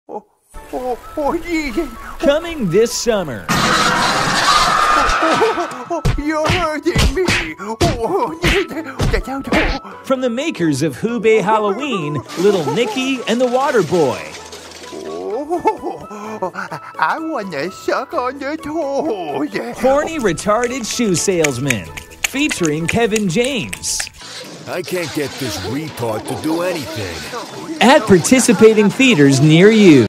Coming this summer. You're hurting me. From the makers of Who Bay Halloween, Little Nicky and the Water Boy. I want to suck on the toes. Horny Retarded Shoe Salesman, featuring Kevin James. I can't get this retard to do anything. At participating theaters near you.